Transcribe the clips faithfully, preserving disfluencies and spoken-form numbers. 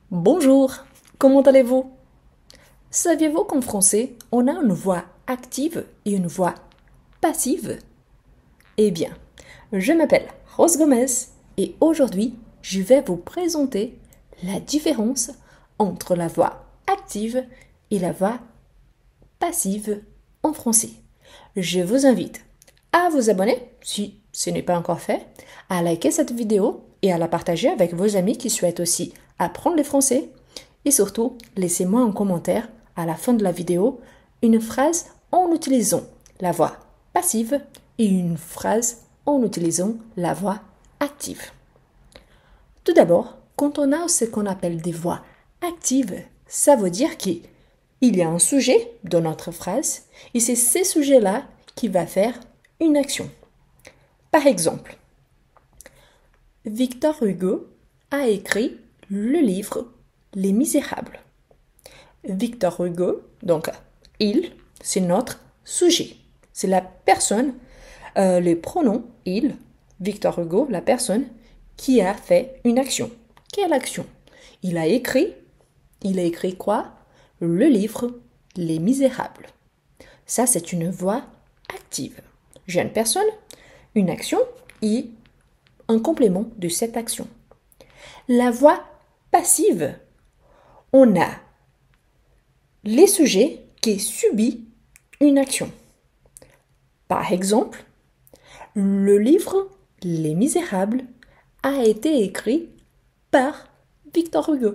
Bonjour, comment allez-vous? Saviez-vous qu'en français, on a une voix active et une voix passive? Eh bien, je m'appelle Rose Gomez et aujourd'hui, je vais vous présenter la différence entre la voix active et la voix passive en français. Je vous invite à vous abonner si ce n'est pas encore fait, à liker cette vidéo et à la partager avec vos amis qui souhaitent aussi apprendre le français. Et surtout, laissez-moi en commentaire à la fin de la vidéo une phrase en utilisant la voix passive et une phrase en utilisant la voix active. Tout d'abord, quand on a ce qu'on appelle des voix actives, ça veut dire qu'il y a un sujet dans notre phrase et c'est ce sujet-là qui va faire une action. Par exemple, Victor Hugo a écrit le livre Les Misérables. Victor Hugo, donc il, c'est notre sujet. C'est la personne, euh, les pronoms il, Victor Hugo, la personne qui a fait une action. Quelle action? Il a écrit, il a écrit quoi? Le livre Les Misérables. Ça, c'est une voix active. J'ai une personne, une action et un complément de cette action. La voix passive, on a les sujets qui subissent une action. Par exemple, le livre Les Misérables a été écrit par Victor Hugo.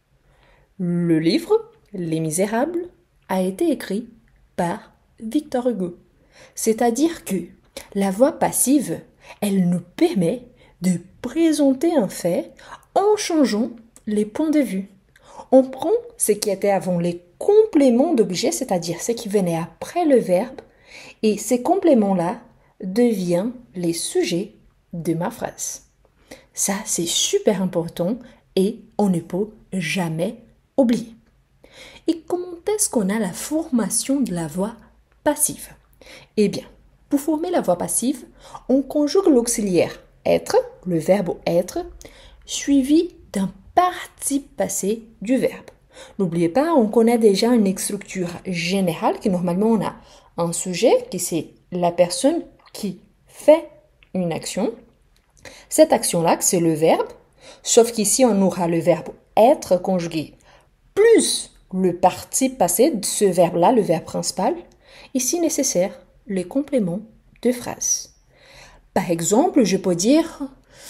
Le livre Les Misérables a été écrit par Victor Hugo. C'est-à-dire que la voix passive, elle nous permet de présenter un fait en changeant les points de vue. On prend ce qui était avant les compléments d'objet, c'est-à-dire ce qui venait après le verbe, et ces compléments-là deviennent les sujets de ma phrase. Ça, c'est super important et on ne peut jamais oublier. Et comment est-ce qu'on a la formation de la voix passive? Eh bien, pour former la voix passive, on conjugue l'auxiliaire être, le verbe être, suivi d'un participe passé du verbe. N'oubliez pas, on connaît déjà une structure générale qui normalement on a un sujet qui c'est la personne qui fait une action. Cette action-là, c'est le verbe, sauf qu'ici on aura le verbe être conjugué plus le participe passé de ce verbe-là, le verbe principal, et si nécessaire, les compléments de phrase. Par exemple, je peux dire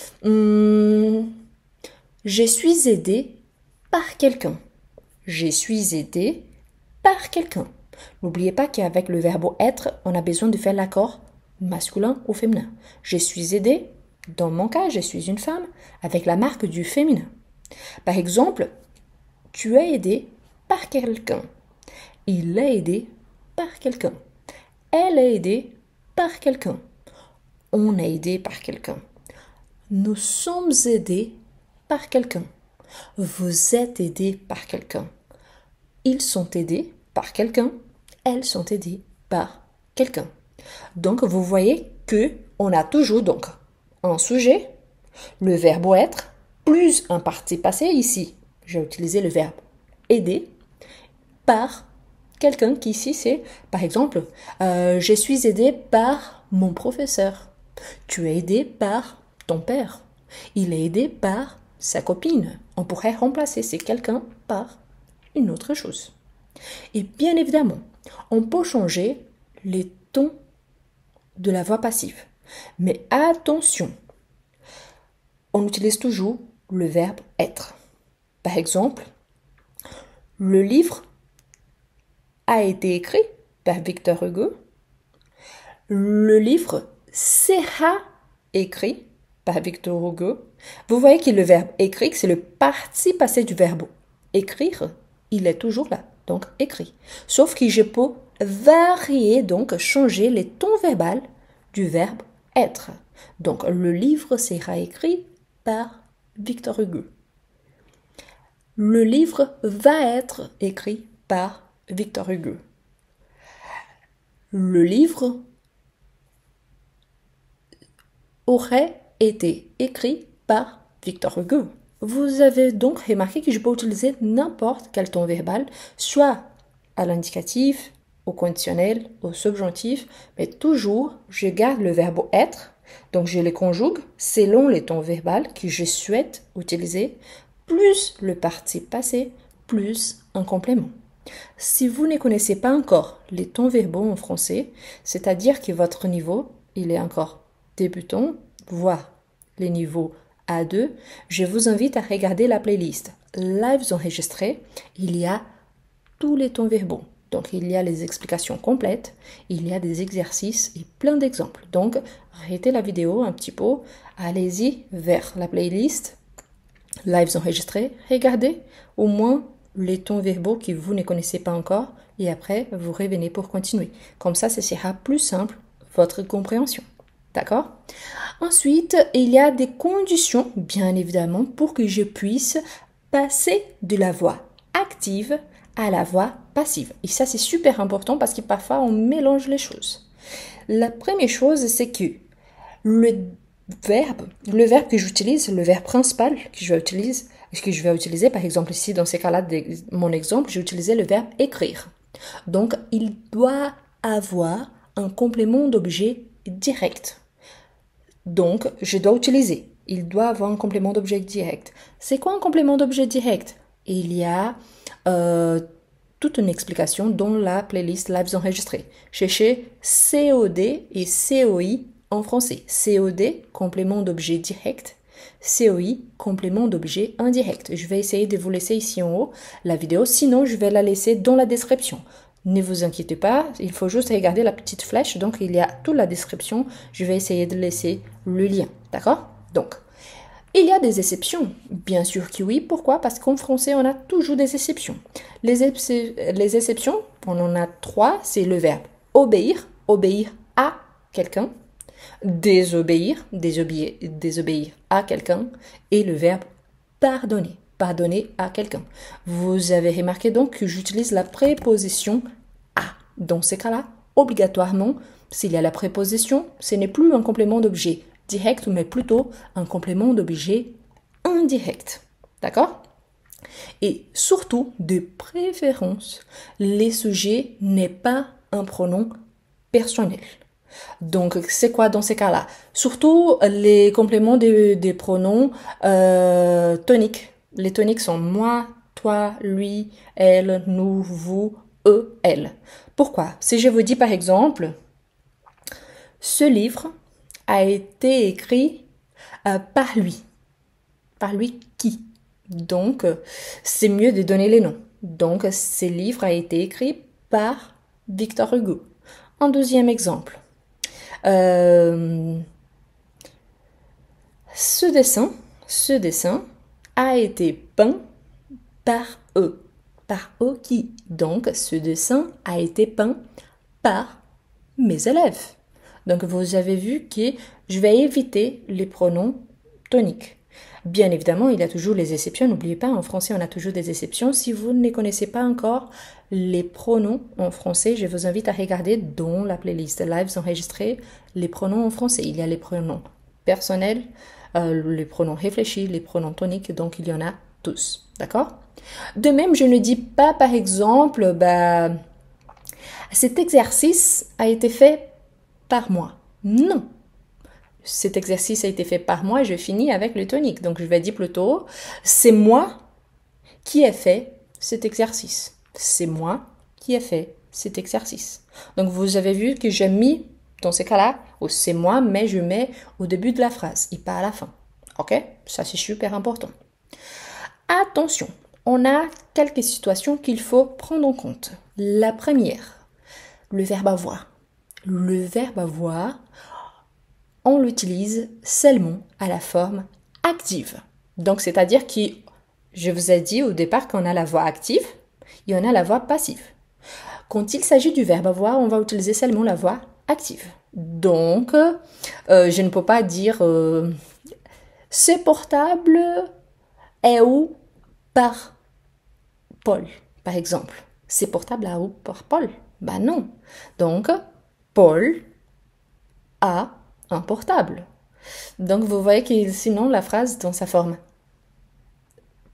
hum, je suis aidé par quelqu'un. Je suis aidé par quelqu'un. N'oubliez pas qu'avec le verbe être, on a besoin de faire l'accord masculin ou féminin. Je suis aidé, dans mon cas, je suis une femme, avec la marque du féminin. Par exemple, tu es aidé par quelqu'un. Il est aidé par quelqu'un. Elle est aidée par quelqu'un. On est aidé par quelqu'un. Nous sommes aidés par quelqu'un. Vous êtes aidé par quelqu'un. Ils sont aidés par quelqu'un. Elles sont aidées par quelqu'un. Donc, vous voyez que on a toujours donc un sujet, le verbe être, plus un participe passé ici. J'ai utilisé le verbe aider par quelqu'un qui ici c'est, par exemple, euh, je suis aidé par mon professeur. Tu es aidé par ton père. Il est aidé par sa copine. On pourrait remplacer ces quelqu'un par une autre chose. Et bien évidemment, on peut changer les tons de la voix passive. Mais attention, on utilise toujours le verbe être. Par exemple, le livre a été écrit par Victor Hugo. Le livre sera écrit par Victor Hugo. Vous voyez que le verbe écrire, c'est le participe passé du verbe écrire. Il est toujours là, donc écrit. Sauf que je peux varier, donc changer les tons verbaux du verbe être. Donc le livre sera écrit par Victor Hugo. Le livre va être écrit par Victor Hugo. Le livre aurait été écrit par Victor Hugo. Vous avez donc remarqué que je peux utiliser n'importe quel ton verbal, soit à l'indicatif, au conditionnel, au subjonctif, mais toujours je garde le verbe être, donc je les conjugue selon les tons verbal que je souhaite utiliser, plus le participe passé, plus un complément. Si vous ne connaissez pas encore les tons verbaux en français, c'est-à-dire que votre niveau, il est encore débutant, voire les niveaux A deux, je vous invite à regarder la playlist Lives enregistrés. Il y a tous les tons verbaux. Donc, il y a les explications complètes, il y a des exercices et plein d'exemples. Donc, arrêtez la vidéo un petit peu, allez-y vers la playlist Lives enregistrés, regardez au moins les tons verbaux que vous ne connaissez pas encore et après, vous revenez pour continuer. Comme ça, ce sera plus simple, votre compréhension. D'accord? Ensuite, il y a des conditions, bien évidemment, pour que je puisse passer de la voix active à la voix passive. Et ça, c'est super important parce que parfois, on mélange les choses. La première chose, c'est que le verbe, le verbe que j'utilise, le verbe principal que je vais utiliser, que je vais utiliser, par exemple ici, dans ces cas-là, de mon exemple, j'ai utilisé le verbe écrire. Donc, il doit avoir un complément d'objet direct. Donc, je dois utiliser. Il doit avoir un complément d'objet direct. C'est quoi un complément d'objet direct? Il y a euh, toute une explication dans la playlist Lives enregistrés. Cherchez C O D et C O I en français. C O D, complément d'objet direct. C O I, complément d'objet indirect. Je vais essayer de vous laisser ici en haut la vidéo. Sinon, je vais la laisser dans la description. Ne vous inquiétez pas, il faut juste regarder la petite flèche. Donc, il y a toute la description. Je vais essayer de laisser le lien. D'accord? Donc, il y a des exceptions. Bien sûr que oui. Pourquoi? Parce qu'en français, on a toujours des exceptions. Les, ex les exceptions, on en a trois. C'est le verbe obéir, obéir à quelqu'un. Désobéir, désobéir, désobéir à quelqu'un. Et le verbe pardonner, pardonner à quelqu'un. Vous avez remarqué donc que j'utilise la préposition à. Dans ces cas-là, obligatoirement, s'il y a la préposition, ce n'est plus un complément d'objet direct, mais plutôt un complément d'objet indirect. D'accord? Et surtout, de préférence, les sujets n'est pas un pronom personnel. Donc, c'est quoi dans ces cas-là? Surtout les compléments des, des pronoms euh, toniques. Les toniques sont moi, toi, lui, elle, nous, vous, eux, elle. Pourquoi? Si je vous dis par exemple, ce livre a été écrit euh, par lui. Par lui qui? Donc, c'est mieux de donner les noms. Donc, ce livre a été écrit par Victor Hugo. Un deuxième exemple. Euh, ce dessin, ce dessin a été peint par eux. Par eux qui? Donc, ce dessin a été peint par mes élèves. Donc, vous avez vu que je vais éviter les pronoms toniques. Bien évidemment, il y a toujours les exceptions. N'oubliez pas, en français, on a toujours des exceptions. Si vous ne connaissez pas encore les pronoms en français, je vous invite à regarder dans la playlist Lives enregistrés les pronoms en français. Il y a les pronoms personnels, euh, les pronoms réfléchis, les pronoms toniques. Donc, il y en a tous. D'accord? De même, je ne dis pas, par exemple, bah, cet exercice a été fait par moi. Non. Cet exercice a été fait par moi, je finis avec le tonique. Donc, je vais dire plutôt, c'est moi qui ai fait cet exercice. C'est moi qui ai fait cet exercice. Donc, vous avez vu que j'ai mis, dans ces cas-là, c'est moi, mais je mets au début de la phrase et pas à la fin. OK? Ça, c'est super important. Attention, on a quelques situations qu'il faut prendre en compte. La première, le verbe avoir. Le verbe avoir, on l'utilise seulement à la forme active. Donc, c'est-à-dire que je vous ai dit au départ qu'on a la voix active et on a la voix passive. Quand il s'agit du verbe avoir, on va utiliser seulement la voix active. Donc, euh, je ne peux pas dire euh, ce portable est où par Paul, par exemple. Ce portable est où par Paul? Ben non. Donc, Paul a un portable. Donc, vous voyez que sinon, la phrase dans sa forme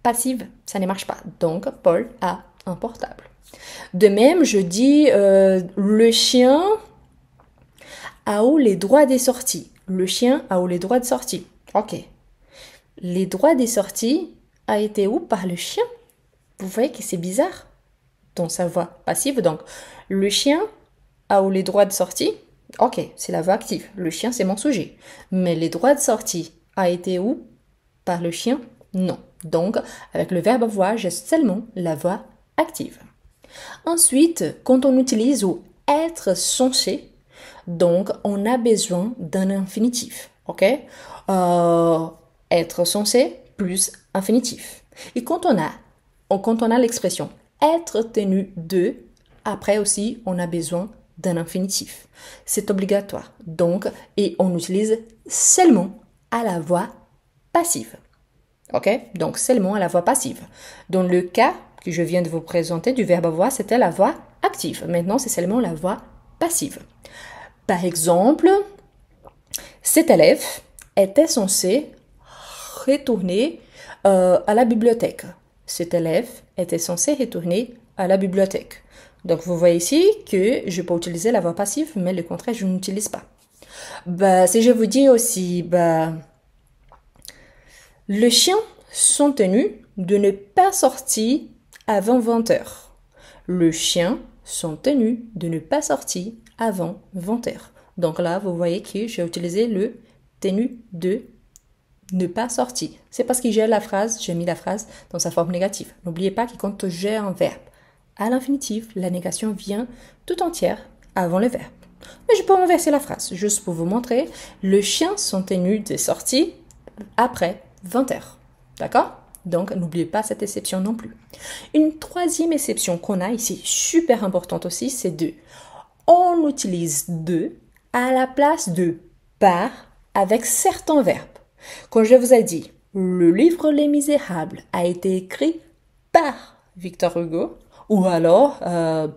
passive, ça ne marche pas. Donc, Paul a un portable. De même, je dis euh, le chien a où les droits des sorties. Le chien a où les droits de sortie. Ok. Les droits des sorties a été où par le chien? Vous voyez que c'est bizarre dans sa voix passive. Donc, le chien a où les droits de sortie? Ok, c'est la voix active. Le chien, c'est mon sujet. Mais les droits de sortie a été où par le chien? Non. Donc, avec le verbe avoir, j'ai seulement la voix active. Ensuite, quand on utilise ou être censé, donc on a besoin d'un infinitif. Ok? Euh, être censé plus infinitif. Et quand on a, quand on a l'expression être tenu de, après aussi, on a besoin d'un infinitif. C'est obligatoire. Donc, et on utilise seulement à la voix passive. Ok? Donc, seulement à la voix passive. Dans le cas que je viens de vous présenter du verbe avoir, c'était la voix active. Maintenant, c'est seulement la voix passive. Par exemple, cet élève était censé retourner euh, à la bibliothèque. Cet élève était censé retourner à la bibliothèque. Donc, vous voyez ici que je peux utiliser la voix passive, mais le contraire, je n'utilise pas. Bah, si je vous dis aussi, bah, les chiens sont tenus de ne pas sortir avant vingt heures. Les chiens sont tenus de ne pas sortir avant vingt heures. Donc là, vous voyez que j'ai utilisé le tenu de ne pas sortir. C'est parce que j'ai la phrase, j'ai mis la phrase dans sa forme négative. N'oubliez pas que quand j'ai un verbe à l'infinitif, la négation vient tout entière avant le verbe. Mais je peux inverser la phrase, juste pour vous montrer. Les chiens sont tenus de sortir après vingt heures. D'accord? Donc, n'oubliez pas cette exception non plus. Une troisième exception qu'on a ici, super importante aussi, c'est de. On utilise de à la place de par avec certains verbes. Quand je vous ai dit, le livre Les Misérables a été écrit par Victor Hugo, ou alors, euh,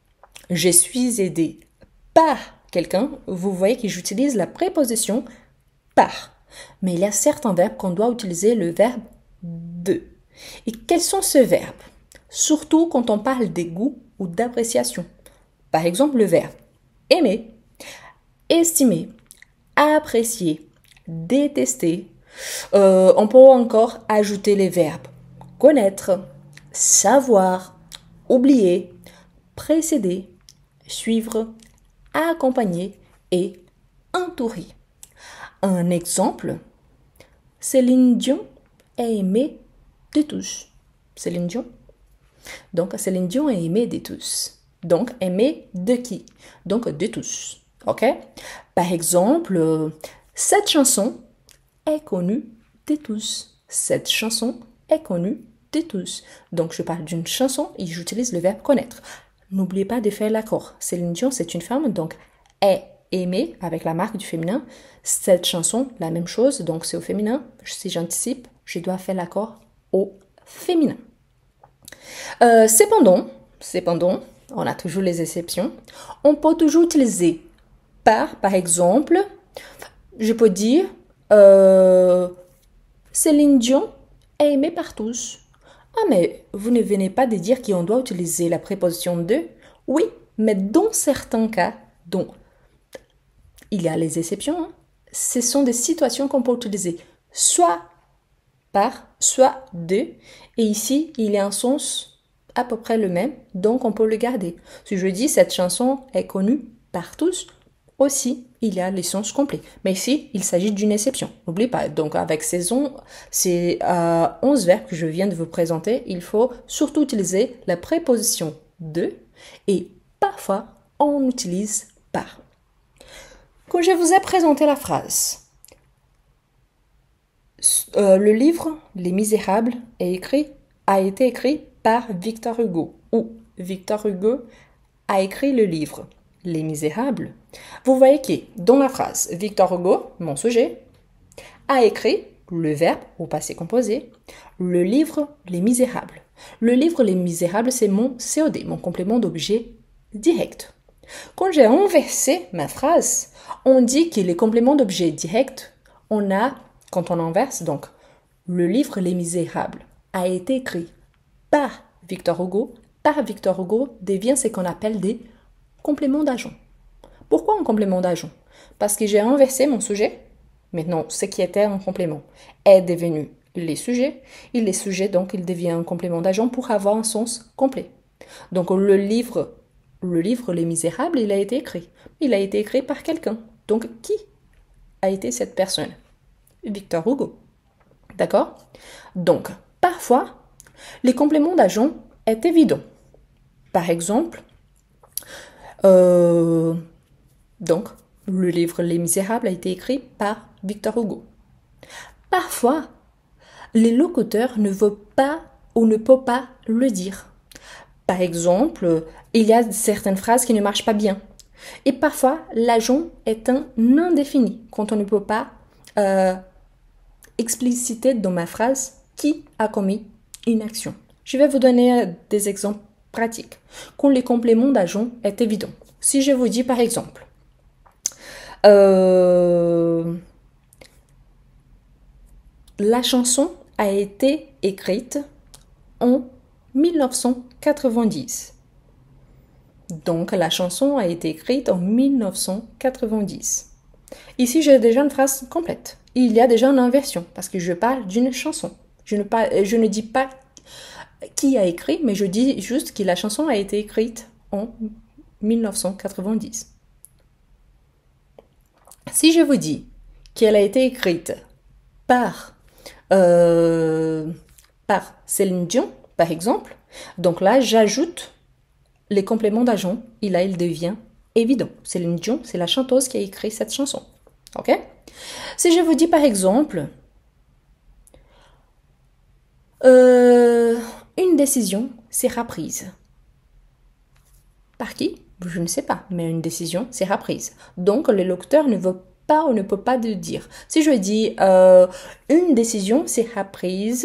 je suis aidé par quelqu'un, vous voyez que j'utilise la préposition par. Mais il y a certains verbes qu'on doit utiliser le verbe de. Et quels sont ces verbes? Surtout quand on parle des goûts ou d'appréciation. Par exemple, le verbe aimer, estimer, apprécier, détester. Euh, on peut encore ajouter les verbes connaître, savoir, oublier, précéder, suivre, accompagner et entourer. Un exemple, Céline Dion est aimée de tous. Céline Dion. Donc, Céline Dion est aimée de tous. Donc, aimée de qui? Donc, de tous. OK? Par exemple, cette chanson est connue de tous. Cette chanson est connue de tous. Donc, je parle d'une chanson et j'utilise le verbe connaître. N'oubliez pas de faire l'accord. Céline Dion, c'est une femme, donc est aimée avec la marque du féminin. Cette chanson, la même chose, donc c'est au féminin. Si j'anticipe, je dois faire l'accord au féminin. Euh, cependant, cependant, on a toujours les exceptions. On peut toujours utiliser par, par exemple, je peux dire euh, Céline Dion est aimée par tous. Ah, mais vous ne venez pas de dire qu'on doit utiliser la préposition de? Oui, mais dans certains cas, dont il y a les exceptions, hein, ce sont des situations qu'on peut utiliser soit par, soit de. Et ici, il y a un sens à peu près le même, donc on peut le garder. Si je dis cette chanson est connue par tous, aussi, il y a les sens complets. Mais ici, il s'agit d'une exception. N'oubliez pas. Donc, avec ces, on, ces euh, onze verbes que je viens de vous présenter, il faut surtout utiliser la préposition de et parfois, on utilise par. Quand je vous ai présenté la phrase, euh, le livre Les Misérables est écrit, a été écrit par Victor Hugo ou Victor Hugo a écrit le livre Les Misérables. Vous voyez que dans la phrase, Victor Hugo, mon sujet, a écrit le verbe au passé composé, le livre Les Misérables. Le livre Les Misérables, c'est mon C O D, mon complément d'objet direct. Quand j'ai inversé ma phrase, on dit que les compléments d'objet direct, on a, quand on inverse, donc, le livre Les Misérables a été écrit par Victor Hugo, par Victor Hugo devient ce qu'on appelle des compléments d'agent. Pourquoi un complément d'agent? Parce que j'ai inversé mon sujet. Maintenant, ce qui était un complément est devenu les sujets. Et les sujets, donc, il devient un complément d'agent pour avoir un sens complet. Donc, le livre, le livre Les Misérables, il a été écrit. Il a été écrit par quelqu'un. Donc, qui a été cette personne? Victor Hugo. D'accord? Donc, parfois, les compléments d'agent est évident. Par exemple, euh, donc, le livre Les Misérables a été écrit par Victor Hugo. Parfois, les locuteurs ne veulent pas ou ne peuvent pas le dire. Par exemple, il y a certaines phrases qui ne marchent pas bien. Et parfois, l'agent est un indéfini, quand on ne peut pas euh, expliciter dans ma phrase qui a commis une action. Je vais vous donner des exemples pratiques. Quand les compléments d'agent est évident. Si je vous dis par exemple, euh, la chanson a été écrite en mille neuf cent quatre-vingt-dix. Donc la chanson a été écrite en mille neuf cent quatre-vingt-dix. Ici, j'ai déjà une phrase complète. Il y a déjà une inversion parce que je parle d'une chanson. Je ne, parle, je ne dis pas qui a écrit, mais je dis juste que la chanson a été écrite en mille neuf cent quatre-vingt-dix. Si je vous dis qu'elle a été écrite par, euh, par Céline Dion, par exemple, donc là, j'ajoute les compléments d'agent, et là, il devient évident. Céline Dion, c'est la chanteuse qui a écrit cette chanson. Ok? Si je vous dis par exemple, euh, une décision sera prise. Par qui? Je ne sais pas, mais une décision sera prise. Donc, le locuteur ne veut pas ou ne peut pas le dire. Si je dis euh, une décision sera prise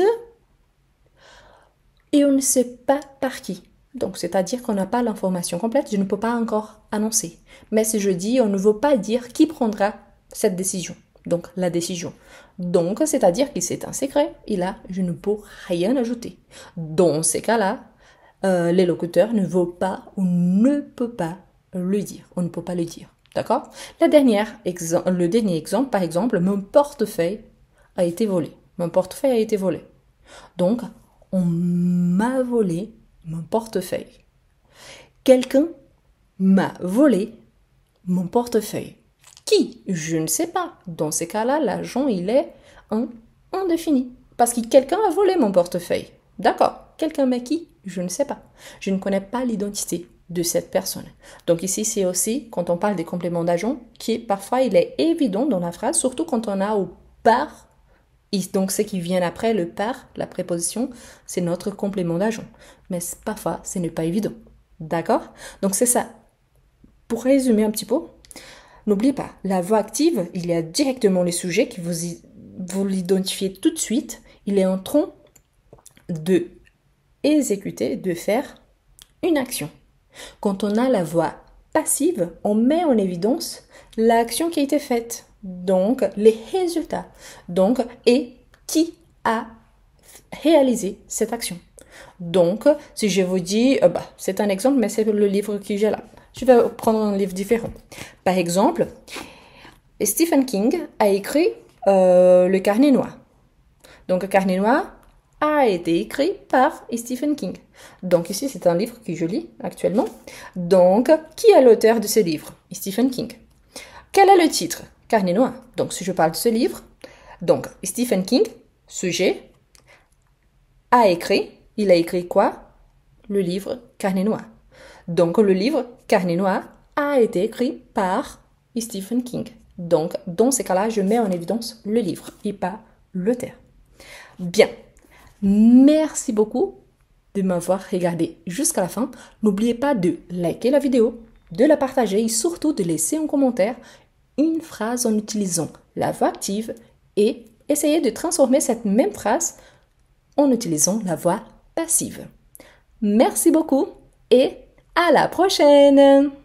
et on ne sait pas par qui. Donc, c'est-à-dire qu'on n'a pas l'information complète, je ne peux pas encore annoncer. Mais si je dis, on ne veut pas dire qui prendra cette décision. Donc, la décision. Donc, c'est-à-dire que c'est un secret. Et là, je ne peux rien ajouter. Dans ces cas-là, euh, les locuteurs ne veulent pas ou ne peuvent pas le dire. On ne peut pas le dire. D'accord? La dernière exemple, le dernier exemple, par exemple, mon portefeuille a été volé. Mon portefeuille a été volé. Donc, on m'a volé mon portefeuille. Quelqu'un m'a volé mon portefeuille. Qui? Je ne sais pas. Dans ces cas-là, l'agent, il est un indéfini. Parce que quelqu'un a volé mon portefeuille. D'accord. Quelqu'un mais qui? Je ne sais pas. Je ne connais pas l'identité de cette personne. Donc ici, c'est aussi, quand on parle des compléments d'agent, qui parfois, il est évident dans la phrase, surtout quand on a au par. Et donc, ce qui vient après, le par, la préposition, c'est notre complément d'agent. Mais parfois, ce n'est pas évident. D'accord? Donc, c'est ça. Pour résumer un petit peu, n'oubliez pas, la voix active, il y a directement les sujets qui vous, y, vous l'identifiez tout de suite. Il est en train de exécuter, de faire une action. Quand on a la voix passive, on met en évidence l'action qui a été faite. Donc, les résultats. Donc, et qui a réalisé cette action. Donc, si je vous dis, euh, bah, c'est un exemple, mais c'est le livre que j'ai là. Je vais prendre un livre différent. Par exemple, Stephen King a écrit euh, Le Carnet Noir. Donc, Le Carnet Noir a été écrit par Stephen King. Donc, ici, c'est un livre que je lis actuellement. Donc, qui est l'auteur de ce livre? Stephen King. Quel est le titre? Carnet Noir. Donc, si je parle de ce livre, donc, Stephen King, sujet, a écrit, il a écrit quoi? Le livre Carnet Noir. Donc, le livre Carnet Noir a été écrit par Stephen King. Donc, dans ces cas-là, je mets en évidence le livre et pas l'auteur. Bien. Merci beaucoup de m'avoir regardé jusqu'à la fin. N'oubliez pas de liker la vidéo, de la partager et surtout de laisser un commentaire une phrase en utilisant la voix active et essayez de transformer cette même phrase en utilisant la voix passive. Merci beaucoup et à la prochaine!